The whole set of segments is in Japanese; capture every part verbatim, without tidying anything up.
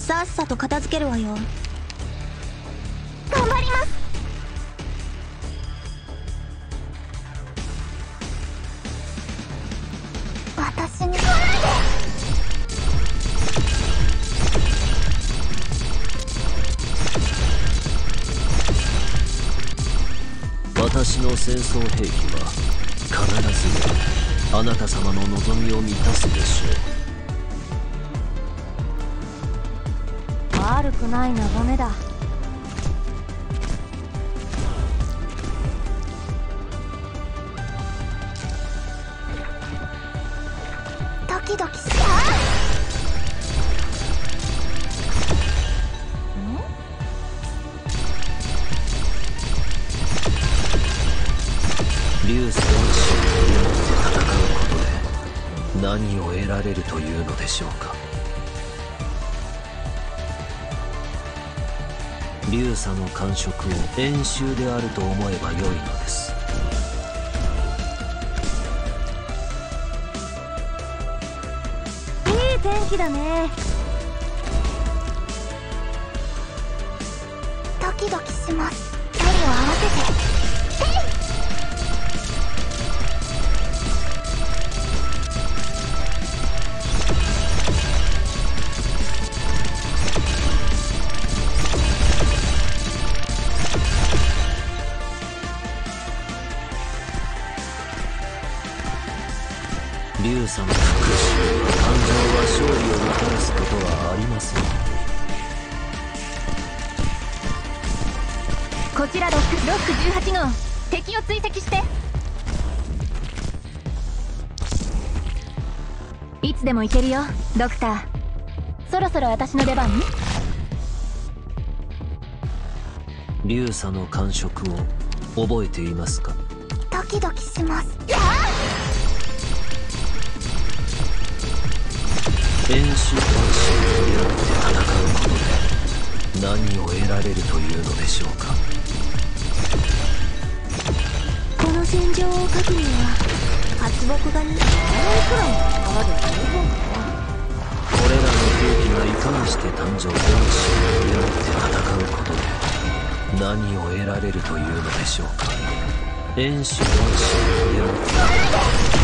さっさと片付けるわよ。 頑張ります。私に来ないで。 私の戦争兵器は必ずやあなた様の望みを満たすでしょう。 悪くない眺めだ。 ドキドキした。 竜戦士を持って戦うことで何を得られるというのでしょうか。竜佐の感触を演習であると思えばよいのです。 いい天気だね。 ドキドキします。距離を合わせて。 竜佐の復讐、感情は勝利をもたらすことはありません。 こちらロックロックじゅうはち号、敵を追跡して。いつでも行けるよドクター。そろそろ私の出番。 竜佐の感触を覚えていますか。 ドキドキします。 演習監視に出会って戦うことで何を得られるというのでしょうか。 この戦場を書くには発木がにくらいの力で十分かな。 これらの兵器がいかにして誕生。演習に出会って戦うことで何を得られるというのでしょうか。演習監視に出会って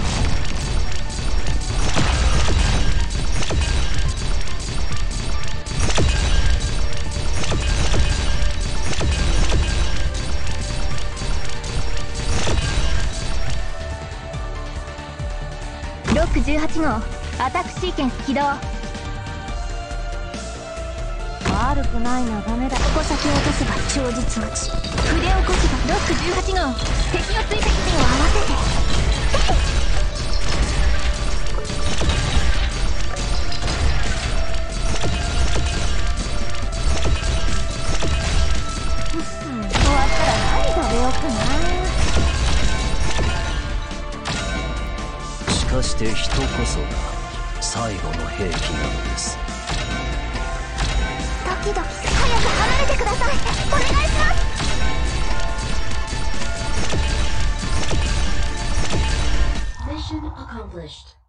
ロックじゅうはち号、アタックシーケンス起動。悪くない眺めだ。 矛先を落とせば超実待ち。 筆をこせば。ロックじゅうはち号、敵を追跡。 手を合わせて。 終わったら何食べようかな。 しかして人こそが最後の兵器なのです。 ドキドキ。早く離れてください。お願いします。 Mission accomplished.